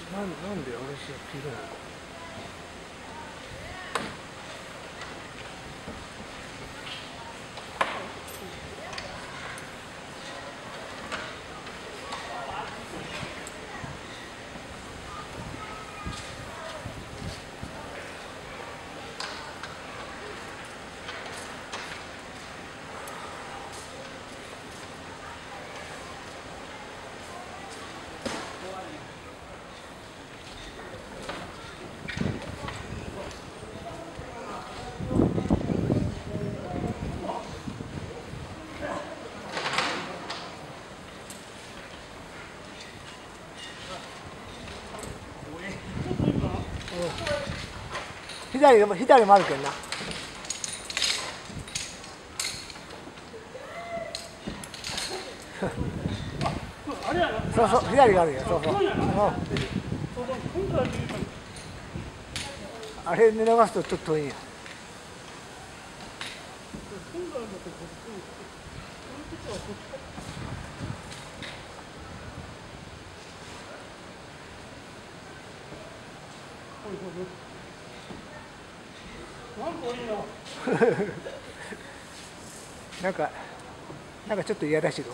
なんであれしやっているのか。左もあるけんな。そうそう、左があるよ。そうそう。あれ狙わすとちょっと遠いんや。なんかちょっと嫌らしいぞ。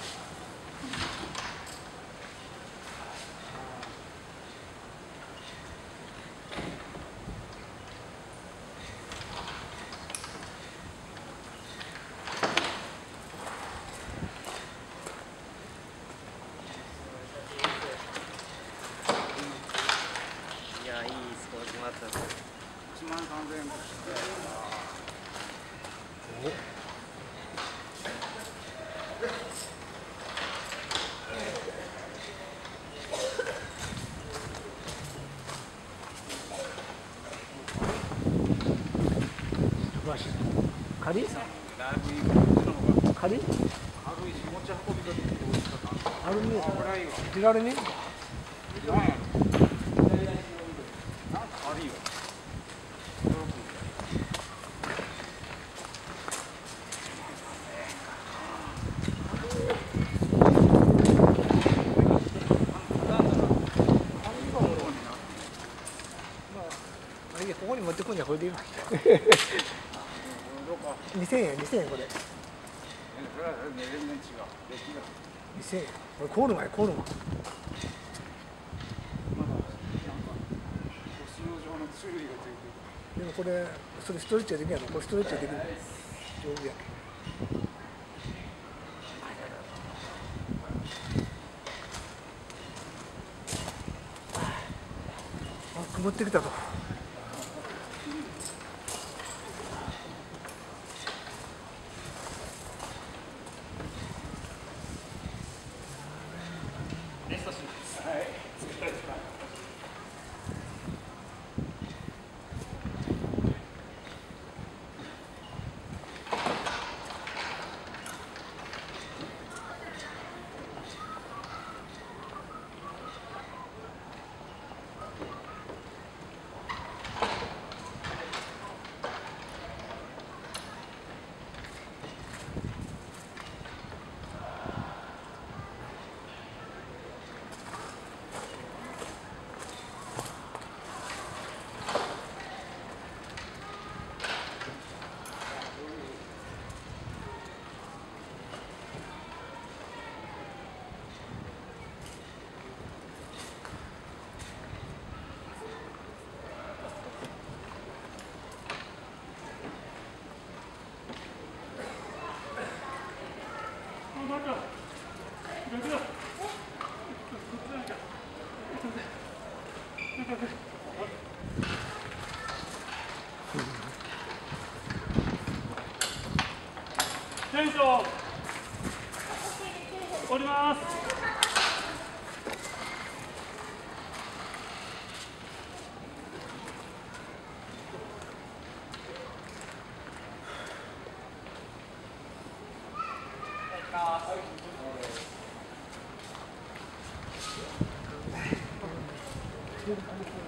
いや、いいスポーツマット。13000円。 仮？仮？軽いし持ち運びができて美味しかった。アルミ？手軽に？ここに持ってくんじゃこれでいいわ。2000円、2000円これ。2000円。これコールマンや、コールマン。でもこれ、それストレッチはできないの？これストレッチはできない。丈夫やけ。あ、曇ってきたと。 テンション降ります。 Thank you.